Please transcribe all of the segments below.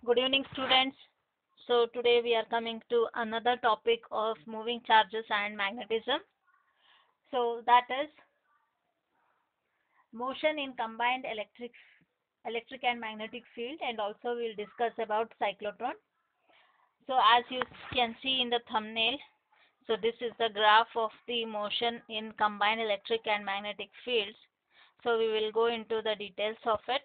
Good evening, students. So, today we are coming to another topic of moving charges and magnetism. So, that is motion in combined electric and magnetic field, and also we'll discuss about cyclotron. So, as you can see in the thumbnail, so this is the graph of the motion in combined electric and magnetic fields. So, we will go into the details of it.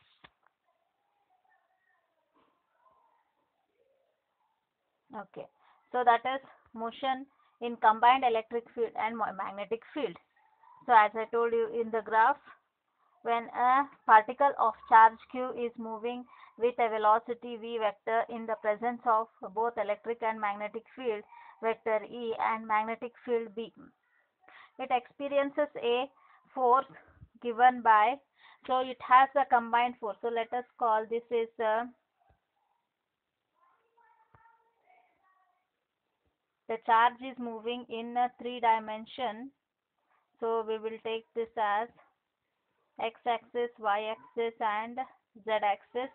Okay, so that is motion in combined electric field and magnetic field. So as I told you in the graph, when a particle of charge q is moving with a velocity v vector in the presence of both electric and magnetic field vector E and magnetic field B, it experiences a force given by, so it has a combined force. So let us call this is the charge is moving in a 3 dimension. So we will take this as x-axis, y-axis and z-axis.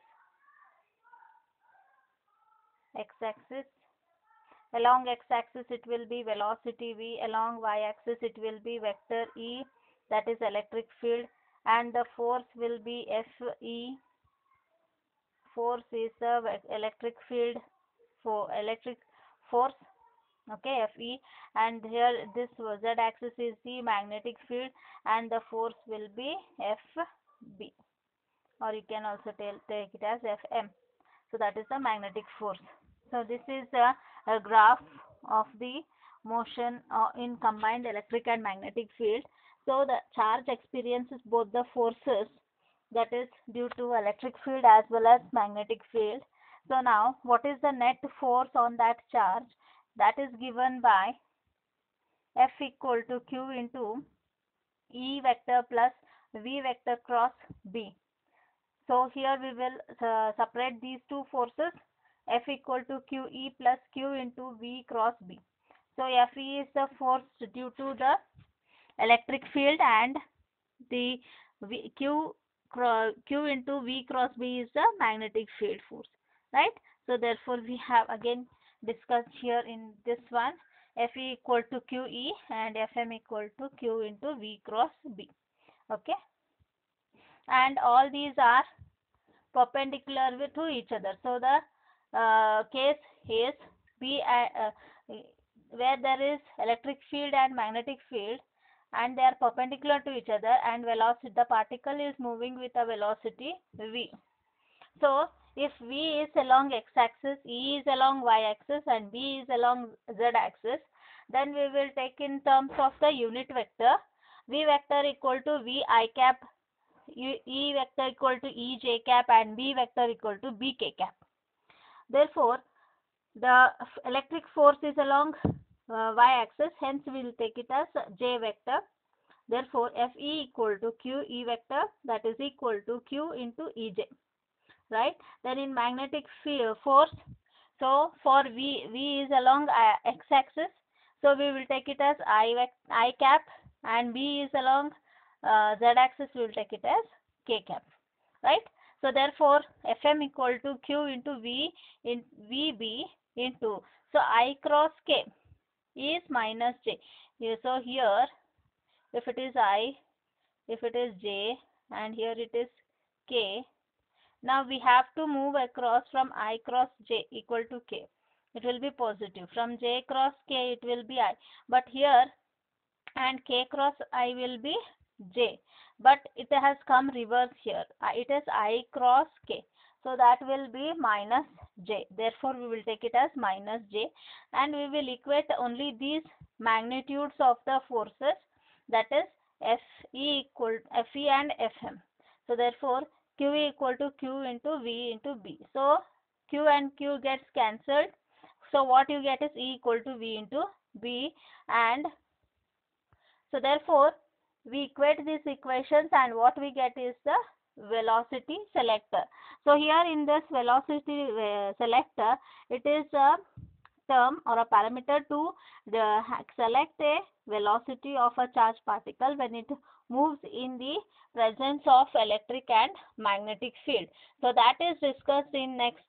X-axis, along x-axis it will be velocity v, along y-axis it will be vector E, that is electric field, and the force will be Fe. Force is the electric field for electric force, okay, Fe, and here this z-axis is the magnetic field and the force will be Fb, or you can also take it as Fm. So that is the magnetic force. So this is a graph of the motion in combined electric and magnetic field. So the charge experiences both the forces, that is due to electric field as well as magnetic field. So now what is the net force on that charge? That is given by F equal to Q into E vector plus V vector cross B. So here we will separate these two forces, F equal to QE plus Q into V cross B. So Fe is the force due to the electric field and the Q into V cross B is the magnetic field force, right? So therefore we have again discussed here in this one, Fe equal to QE and Fm equal to Q into V cross B, okay? And all these are perpendicular to each other. So the case is B where there is electric field and magnetic field and they are perpendicular to each other, and velocity, the particle is moving with a velocity v. So if v is along x-axis, E is along y-axis and B is along z-axis, then we will take in terms of the unit vector, v vector equal to v I cap, E vector equal to E j cap and B vector equal to B k cap. Therefore, the electric force is along y-axis, hence we will take it as J vector. Therefore, Fe equal to Q E vector, that is equal to Q into Ej, right? Then in magnetic force, so for V is along x-axis, so we will take it as I cap, and B is along z-axis, we will take it as k cap, right? So therefore Fm equal to Q into V in Vb into, so I cross k is minus j. So here if it is I, if it is j, and here it is k, now we have to move across from I cross j equal to k. It will be positive. From j cross k it will be I. But here and k cross I will be j. But it has come reverse here. It is I cross k. So that will be minus j. Therefore we will take it as minus j. And we will equate only these magnitudes of the forces, that is Fe and Fm. So therefore Q equal to Q into V into B. So Q and Q gets cancelled. So what you get is E equal to V into B, and so therefore we equate these equations and what we get is the velocity selector. So here in this velocity selector, it is a term or a parameter to select a velocity of a charged particle when it moves in the presence of electric and magnetic field. So that is discussed in next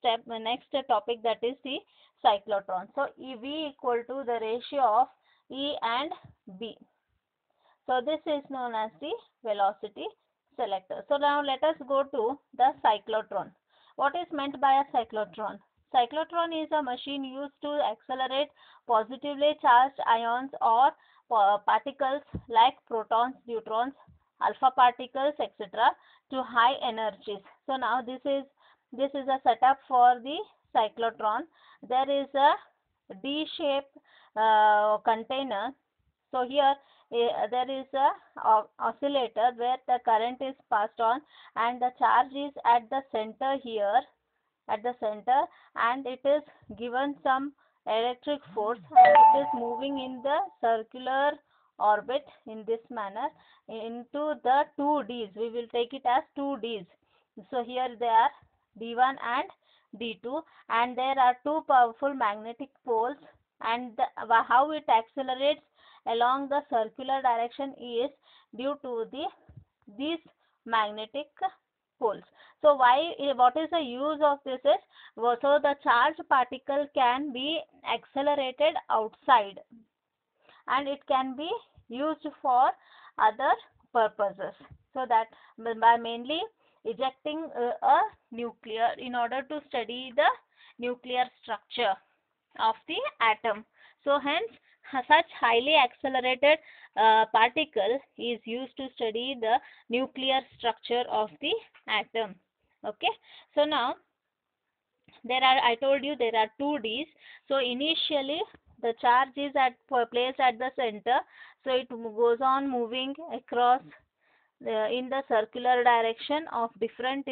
next topic, that is the cyclotron. So V equal to the ratio of E and B. So this is known as the velocity selector. So now let us go to the cyclotron. What is meant by a cyclotron? Cyclotron is a machine used to accelerate positively charged ions or particles like protons, neutrons, alpha particles, etc. to high energies. So now this is a setup for the cyclotron. There is a D-shaped container. So here there is a oscillator where the current is passed on, and the charge is at the center here, at the center, and it is given some electric force, and it is moving in the circular orbit in this manner into the two D's. We will take it as two D's. So here they are D1 and D2, and there are two powerful magnetic poles, and how it accelerates along the circular direction is due to these magnetic poles. So what is the use of this is, so the charged particle can be accelerated outside, and it can be used for other purposes. So that by mainly ejecting a nuclear, in order to study the nuclear structure of the atom. So hence such highly accelerated particle is used to study the nuclear structure of the atom. Okay, so now I told you there are two D's. So initially the charge is placed at the center, so it goes on moving across in the circular direction of different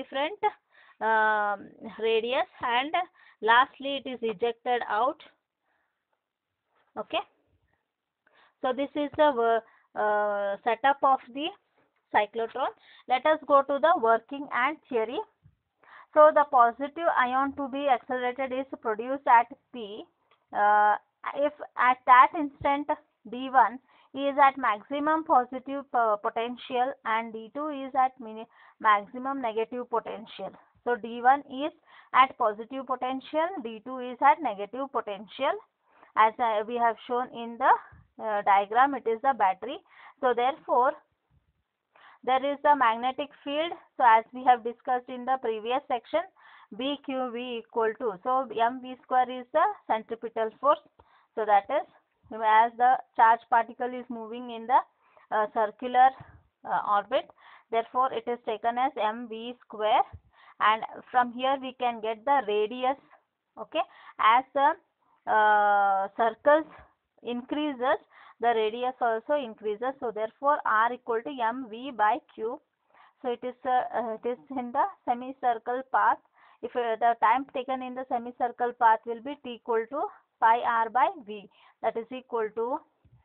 radius, and lastly it is ejected out. Okay, so this is the setup of the cyclotron. Let us go to the working and theory. So the positive ion to be accelerated is produced at P if at that instant D1 is at maximum positive potential and D2 is at maximum negative potential. So D1 is at positive potential, D2 is at negative potential. As we have shown in the diagram, it is the battery. So therefore there is the magnetic field. So as we have discussed in the previous section, BQV equal to, so mv square is the centripetal force. So that is, as the charged particle is moving in the circular orbit, therefore it is taken as mv square, and from here we can get the radius. Okay, as the circles increases, the radius also increases. So therefore R equal to mv by q. So it is in the semicircle path. If the time taken in the semicircle path will be t equal to pi r by v, that is equal to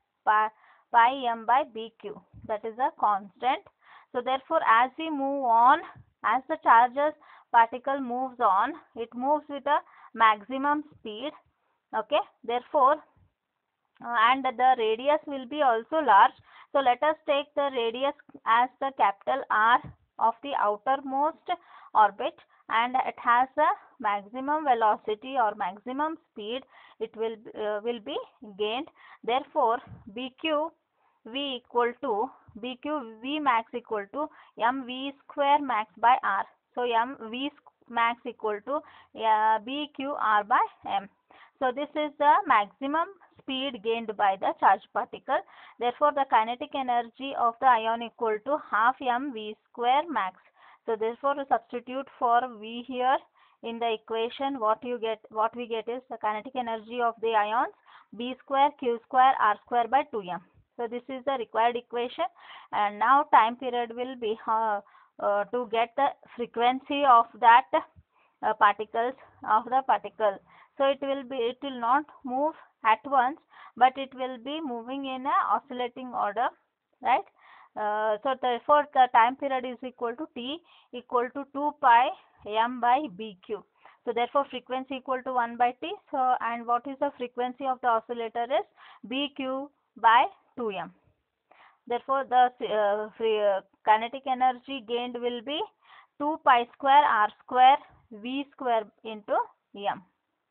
pi m by bq, that is a constant. So therefore as we move on, as the charges particle moves on, it moves with a maximum speed. Okay, therefore and the radius will be also large. So let us take the radius as the capital R of the outermost orbit, and it has a maximum velocity or maximum speed it will be gained. Therefore BQ V equal to BQ V max equal to mv square max by R. So mv max equal to BQ R by m. So this is the maximum speed gained by the charged particle. Therefore the kinetic energy of the ion equal to half mv square max. So therefore to substitute for V here in the equation, what we get is the kinetic energy of the ions, B square Q square R square by 2m. So this is the required equation, and now time period will be to get the frequency of that particles of the particle. So it will not move at once, but it will be moving in a oscillating order, right? So therefore the time period is equal to t equal to 2 pi m by bq. So therefore frequency equal to 1 by t. So and what is the frequency of the oscillator is bq by 2m. Therefore the kinetic energy gained will be 2 pi square r square V square into m.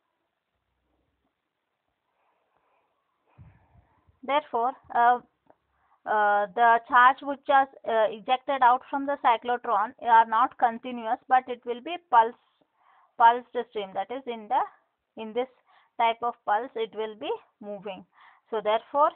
Therefore, the charge which is ejected out from the cyclotron are not continuous, but it will be pulsed stream. That is, in this type of pulse, it will be moving. So therefore,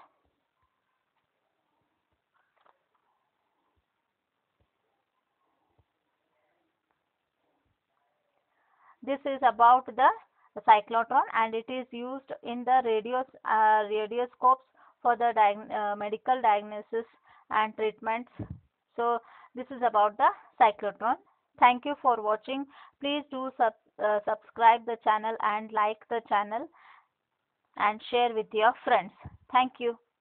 this is about the cyclotron, and it is used in the radioscopes for the medical diagnosis and treatments. So this is about the cyclotron. Thank you for watching. Please do subscribe the channel and like the channel and share with your friends. Thank you.